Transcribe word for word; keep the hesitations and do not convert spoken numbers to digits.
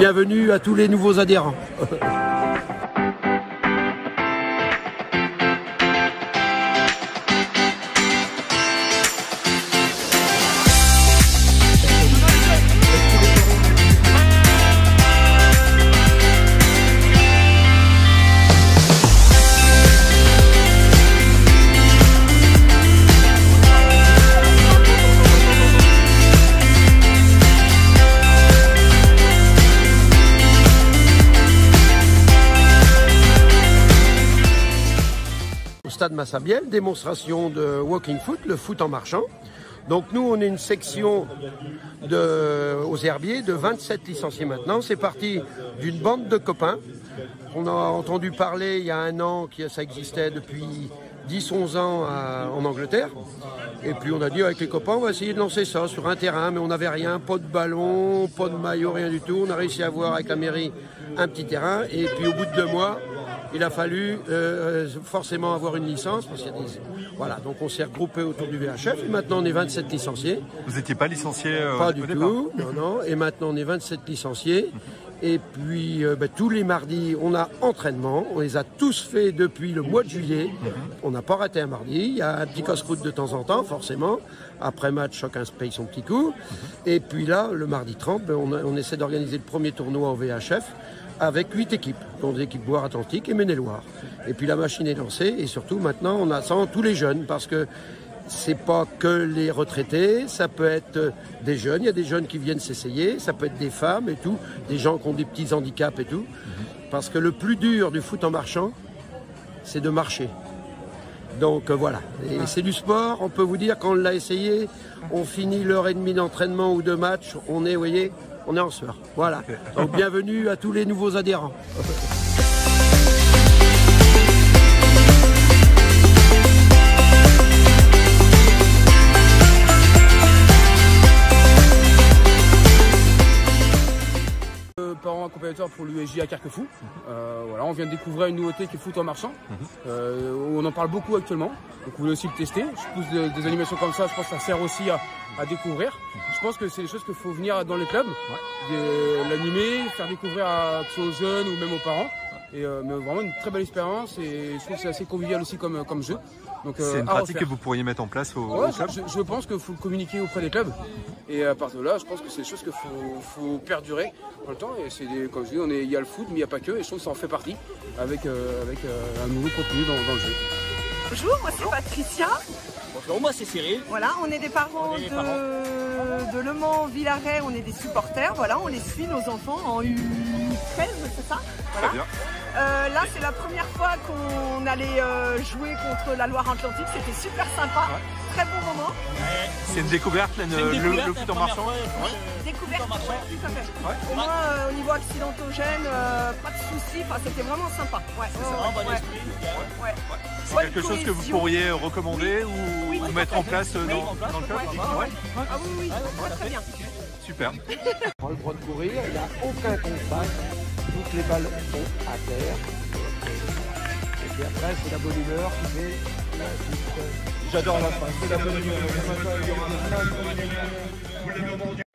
bienvenue à tous les nouveaux adhérents. Stade Massabielle, démonstration de walking foot, le foot en marchant. Donc nous, on est une section de, aux herbiers de vingt-sept licenciés maintenant. C'est parti d'une bande de copains. On a entendu parler il y a un an que ça existait depuis dix onze ans à, en Angleterre. Et puis on a dit avec les copains, on va essayer de lancer ça sur un terrain, mais on n'avait rien, pas de ballon, pas de maillot, rien du tout. On a réussi à avoir avec la mairie un petit terrain. Et puis au bout de deux mois, il a fallu euh, forcément avoir une licence. Parce qu'il y a des... Voilà, donc on s'est regroupé autour du V H F. Et maintenant on est vingt-sept licenciés. Vous n'étiez pas licencié euh, Pas au du départ. tout, non, non. Et maintenant on est vingt-sept licenciés. Et puis euh, bah, tous les mardis, on a entraînement. On les a tous faits depuis le mois de juillet. On n'a pas raté un mardi. Il y a un petit casse-croûte de temps en temps, forcément. Après match, chacun se paye son petit coup. Et puis là, le mardi trente, ben, on, a, on essaie d'organiser le premier tournoi au V H F avec huit équipes, dont des équipes Loire-Atlantique et Maine-et-Loire. Et puis la machine est lancée. Et surtout, maintenant, on attend tous les jeunes parce que c'est pas que les retraités, ça peut être des jeunes, il y a des jeunes qui viennent s'essayer, ça peut être des femmes et tout, des gens qui ont des petits handicaps et tout. Parce que le plus dur du foot en marchant, c'est de marcher. Donc euh, voilà, et c'est du sport, on peut vous dire quand on l'a essayé, on finit l'heure et demie d'entraînement ou de match, on est, vous voyez, on est en sueur. Voilà, donc bienvenue à tous les nouveaux adhérents. Parents accompagnateurs pour l'U S J à Carquefou. Euh, voilà, on vient de découvrir une nouveauté qui est le foot en marchant. Euh, on en parle beaucoup actuellement, donc vous voulez aussi le tester. Je pousse des, des animations comme ça, je pense que ça sert aussi à, à découvrir. Je pense que c'est des choses qu'il faut venir dans les clubs, l'animer, faire découvrir à, que ce soit aux jeunes ou même aux parents. Et euh, mais vraiment une très belle expérience et je trouve que c'est assez convivial aussi comme, comme jeu. Euh, c'est une pratique que vous pourriez mettre en place au, ouais, au club. je, je pense qu'il faut communiquer auprès des clubs et à partir de là, je pense que c'est des choses qu'il faut, faut perdurer dans le temps. Et c'est des, comme je dis, on est, il y a le foot, mais il n'y a pas que. Et je trouve que ça en fait partie avec, euh, avec euh, un nouveau contenu dans, dans le jeu. Bonjour, moi c'est Patricia. Bonjour, moi c'est Cyril. Voilà, on est des parents, est des de, parents. de Le Mans Villaret, on est des supporters. Voilà, on les suit, nos enfants, en U treize, c'est ça? Voilà. Très bien. Euh, là, c'est la première fois qu'on allait euh, jouer contre la Loire-Atlantique. C'était super sympa, ouais. Très bon moment. Ouais. C'est une découverte, là, une découverte le, le foot en marchant. Ouais. Découverte, en marchant. Ouais, tout à fait. Ouais. Au moins, euh, au niveau accidentogène, euh, pas de soucis. Enfin, c'était vraiment sympa. Ouais, c'est ouais, ça, ouais. Bon esprit. Ouais. Ouais. C'est ouais, quelque chose que vous pourriez recommander oui. ou, oui, ou mettre en place, oui, dans, en place dans le club. Ouais. Ouais. Ouais. Ah oui, oui, ouais, très, très bien. Super. Il a le droit de courir, il n'a aucun contact, toutes les balles sont à terre. Et puis après, c'est la bonne humeur qui fait la suite. J'adore la fin, c'est la bonne humeur.